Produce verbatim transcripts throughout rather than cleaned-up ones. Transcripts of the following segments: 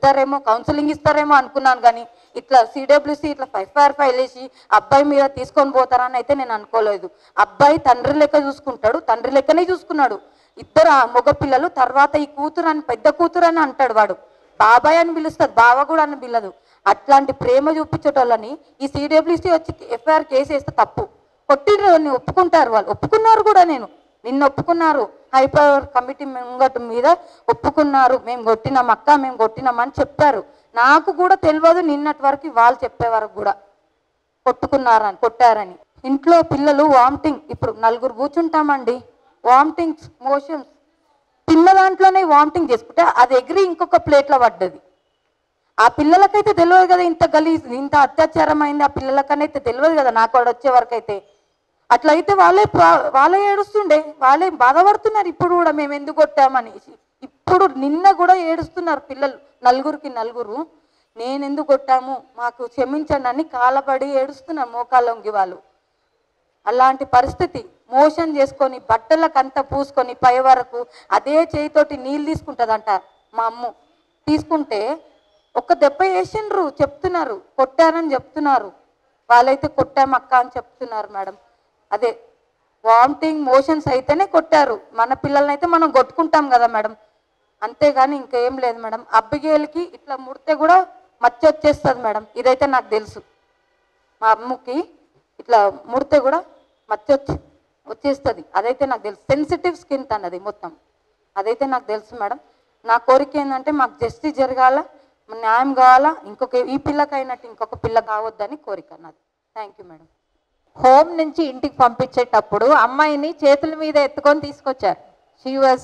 తిడతారేమో, counselling ఇస్తారేమో అనుకున్నాను. కానీ ఇట్లా సిడబ్ల్యూసి ఇట్లా ఎఫ్ఐఆర్ ఫైల్ వేసి అబ్బాయి మీద తీసుకొని పోతారని అయితే నేను అనుకోలేదు. అబ్బాయి తండ్రి లెక్క చూసుకుంటాడు, తండ్రి లెక్కనే చూసుకున్నాడు. ఇద్దరు మగ పిల్లలు. తర్వాత ఈ కూతురు అని, పెద్ద కూతురు అని అంటాడు వాడు, బాబాయ్ అని పిలుస్తుంది, బావ కూడా అని పిల్లదు. అట్లాంటి ప్రేమ చూపించేటోళ్ళని ఈ సిడబ్ల్యూసి వచ్చి ఎఫ్ఐఆర్ కేసు వేస్తే తప్పు. కొట్టిన ఒప్పుకుంటారు, వాళ్ళు ఒప్పుకున్నారు కూడా. నేను నిన్న ఒప్పుకున్నారు, హైపవర్ కమిటీ ముంగట మీద ఒప్పుకున్నారు, మేము కొట్టినాం అక్క, మేము కొట్టినామని చెప్పారు. నాకు కూడా తెలియదు నిన్నటి వరకు, వాళ్ళు చెప్పే వరకు కూడా కొట్టుకున్నారని, కొట్టారని. ఇంట్లో పిల్లలు వామిటింగ్, ఇప్పుడు నలుగురు కూర్చుంటామండి, వామిటింగ్స్, మోషన్స్, పిల్ల దాంట్లోనే వామిటింగ్ చేసుకుంటే అది ఎగిరి ఇంకొక ప్లేట్లో పడ్డది. ఆ పిల్లలకైతే తెలియదు కదా ఇంత గలీజ్, ఇంత అత్యాచారం అయింది, ఆ పిల్లలకనైతే తెలియదు కదా. నాకు వాడు వచ్చే వరకు అయితే అట్లయితే వాళ్ళే వాళ్ళే ఏడుస్తుండే, వాళ్ళే బాధపడుతున్నారు ఇప్పుడు కూడా, మేము ఎందుకు కొట్టామనేసి. ఇప్పుడు నిన్న కూడా ఏడుస్తున్నారు పిల్లలు, నలుగురికి నలుగురు, నేను ఎందుకు కొట్టాము, మాకు క్షమించండి అని కాలపడి ఏడుస్తున్నారు మోకాళ్ళొంగి వాళ్ళు. అలాంటి పరిస్థితి. మోషన్ చేసుకొని బట్టలకంతా పూసుకొని పై వరకు అదే చేయితోటి నీళ్ళు తీసుకుంటుందంట మా అమ్మ. తీసుకుంటే ఒక్క దెబ్బ వేసిండ్రు, చెప్తున్నారు కొట్టారని చెప్తున్నారు. వాళ్ళైతే కొట్టామక్క అని చెప్తున్నారు మేడం. అదే వామిటింగ్ మోషన్స్ అయితేనే కొట్టారు. మన పిల్లల్ని అయితే మనం కొట్టుకుంటాం కదా మేడం, అంతేగాని ఇంకేం లేదు మేడం. అబ్బిగేలకి ఇట్లా ముడితే కూడా మచ్చ వచ్చేస్తుంది మేడం, ఇదైతే నాకు తెలుసు. మా అమ్మకి ఇట్లా ముడితే కూడా మచ్చ వచ్చి వచ్చేస్తుంది, అదైతే నాకు తెలుసు. సెన్సిటివ్ స్కిన్ అన్నది మొత్తం, అదైతే నాకు తెలుసు మేడం. నా కోరిక ఏంటంటే మాకు జస్టిస్ జరగాల, న్యాయం కావాలా, ఇంకొక ఈ పిల్లకి అయినట్టు ఇంకొక పిల్ల కావద్దని కోరిక నాది. Thank you madam. హోమ్ నుంచి ఇంటికి పంపించేటప్పుడు అమ్మాయిని చేతుల మీద ఎత్తుకొని తీసుకొచ్చారు. షీ వాజ్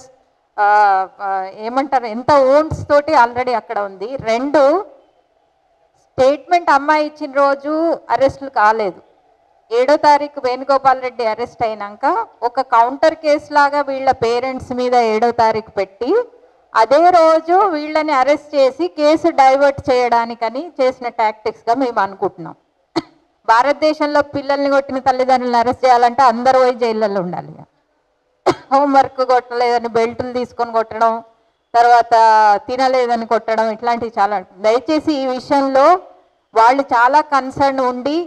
ఏమంటారు, ఎంత ఓన్స్ తోటి ఆల్రెడీ అక్కడ ఉంది. రెండు, స్టేట్మెంట్ అమ్మాయి ఇచ్చిన రోజు అరెస్టులు కాలేదు. ఏడో తారీఖు వేణుగోపాల్ రెడ్డి అరెస్ట్ అయినాక ఒక కౌంటర్ కేసు లాగా వీళ్ళ పేరెంట్స్ మీద ఏడో తారీఖు పెట్టి అదే రోజు వీళ్ళని అరెస్ట్ చేసి కేసు డైవర్ట్ చేయడానికని చేసిన టాక్టిక్స్గా మేము అనుకుంటున్నాం. భారతదేశంలో పిల్లల్ని కొట్టిన తల్లిదండ్రులను అరెస్ట్ చేయాలంటే అందరూ పోయి జైళ్ళల్లో ఉండాలి. హోంవర్క్ కొట్టలేదని బెల్టులు తీసుకొని కొట్టడం, తర్వాత తినలేదని కొట్టడం, ఇట్లాంటివి చాలా. దయచేసి ఈ విషయంలో వాళ్ళు చాలా కన్సర్న్ ఉండి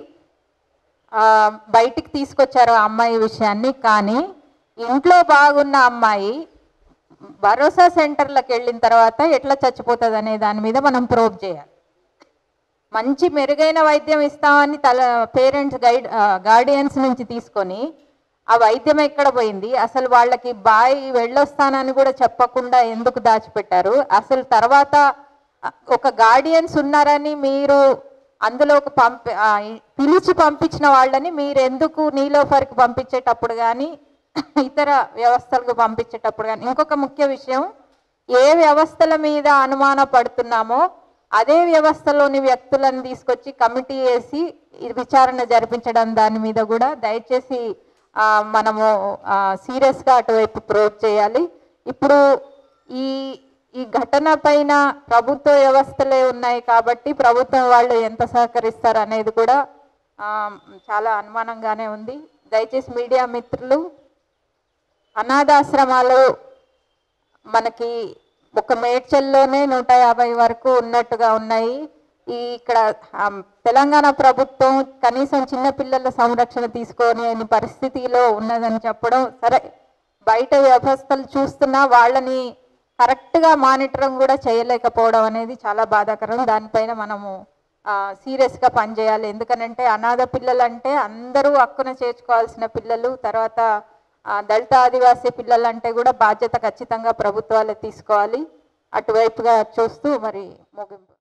బయటికి తీసుకొచ్చారు ఆ అమ్మాయి విషయాన్ని. కానీ ఇంట్లో బాగున్న అమ్మాయి భరోసా సెంటర్లకు వెళ్ళిన తర్వాత ఎట్లా చచ్చిపోతుంది అనే దాని మీద మనం ప్రోబ్ చేయాలి. మంచి మెరుగైన వైద్యం ఇస్తామని తల పేరెంట్స్ గైడ్ గార్డియన్స్ నుంచి తీసుకొని ఆ వైద్యం ఎక్కడ పోయింది, అసలు వాళ్ళకి బాయ్ వెళ్ళొస్తానని కూడా చెప్పకుండా ఎందుకు దాచిపెట్టారు, అసలు తర్వాత ఒక గార్డియన్స్ ఉన్నారని మీరు అందులోకి పంపి పిలిచి పంపించిన వాళ్ళని మీరు ఎందుకు నీలోఫర్కి పంపించేటప్పుడు కానీ ఇతర వ్యవస్థలకు పంపించేటప్పుడు కానీ. ఇంకొక ముఖ్య విషయం, ఏ వ్యవస్థల మీద అనుమాన పడుతున్నామో అదే వ్యవస్థలోని వ్యక్తులను తీసుకొచ్చి కమిటీ వేసి విచారణ జరిపించడం దాని మీద కూడా దయచేసి మనము సీరియస్గా అటువైపు ప్రోబ్ చేయాలి. ఇప్పుడు ఈ ఈ ఘటన పైన ప్రభుత్వ వ్యవస్థలే ఉన్నాయి కాబట్టి ప్రభుత్వం వాళ్ళు ఎంత సహకరిస్తారు అనేది కూడా చాలా అనుమానంగానే ఉంది. దయచేసి మీడియా మిత్రులు, అనాథాశ్రమాలు మనకి ఒక మేడ్చల్లోనే నూట యాభై వరకు ఉన్నట్టుగా ఉన్నాయి. ఈ ఇక్కడ తెలంగాణ ప్రభుత్వం కనీసం చిన్నపిల్లల సంరక్షణ తీసుకొని పరిస్థితిలో ఉన్నదని చెప్పడం, సరే బయట వ్యవస్థలు చూస్తున్నా వాళ్ళని కరెక్ట్గా మానిటరింగ్ కూడా చేయలేకపోవడం అనేది చాలా బాధాకరం. దానిపైన మనము సీరియస్గా పనిచేయాలి. ఎందుకనంటే అనాథ పిల్లలు అంటే అందరూ హక్కున చేర్చుకోవాల్సిన పిల్లలు. తర్వాత దళిత ఆదివాసీ పిల్లలంటే కూడా బాధ్యత ఖచ్చితంగా ప్రభుత్వాలే తీసుకోవాలి. అటువైపుగా చూస్తూ మరి ముగింపు.